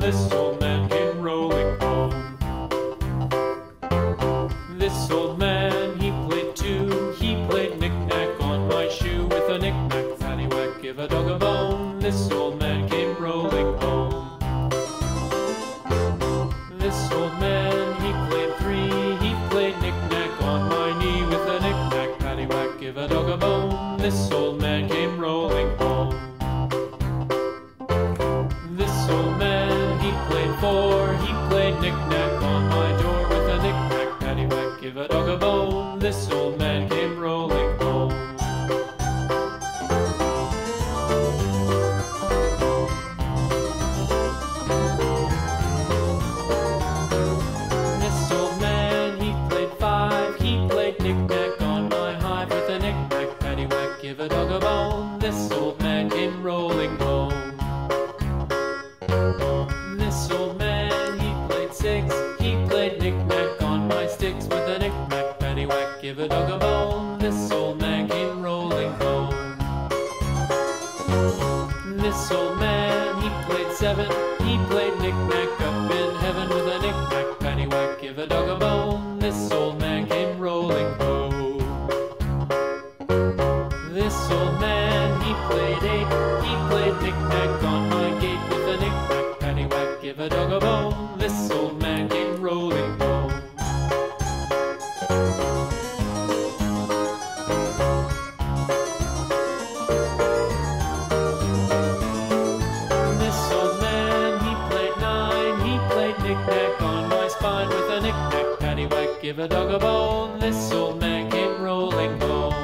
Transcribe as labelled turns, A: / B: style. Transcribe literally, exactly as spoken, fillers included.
A: This old man came rolling home. This old man, he played too. He played knick-knack on my shoe. With a knick-knack, paddywhack, give a dog a bone. This old man came rolling home. This old man, he played three. He played knick-knack on my knee. With a knick-knack, paddywhack, give a dog a bone. This old man came rolling home. This old man, he played four. He played knick-knack on my door. With a knick-knack, paddywhack, give a dog a bone. This old man came rolling home. This old man, he played five. He played knick-knack on my hive. With a knick-knack, paddywhack, give a dog a bone. This old man came rolling home. This old man, he played six. He played knick-knack on my sticks. With a knick-knack, paddywhack, give a dog a bone. This old man came rolling home. This old man, he played seven. He played knick-knack up in heaven. With a knick-knack, paddywhack, give a dog a bone. This old man came rolling home. This old man, he played eight. He played knick-knack on my gate. With a knick-knack, paddywhack, give a dog a bone. This old man came rolling home. This old man, he played nine. He played knick-knack on my spine. With a knick-knack, paddywhack, give a dog a bone. This old man came rolling home.